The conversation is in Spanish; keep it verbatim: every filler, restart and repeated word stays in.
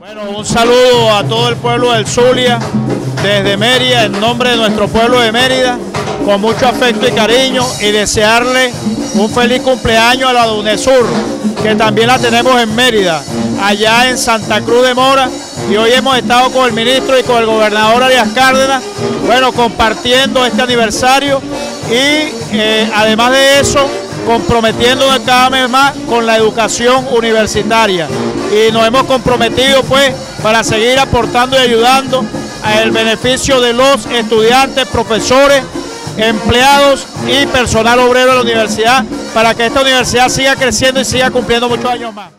Bueno, un saludo a todo el pueblo del Zulia, desde Mérida, en nombre de nuestro pueblo de Mérida, con mucho afecto y cariño, y desearle un feliz cumpleaños a la UNESUR, que también la tenemos en Mérida, allá en Santa Cruz de Mora, y hoy hemos estado con el ministro y con el gobernador Arias Cárdenas, bueno, compartiendo este aniversario y eh, además de eso, comprometiéndonos cada vez más con la educación universitaria, y nos hemos comprometido pues para seguir aportando y ayudando al beneficio de los estudiantes, profesores, empleados y personal obrero de la universidad, para que esta universidad siga creciendo y siga cumpliendo muchos años más.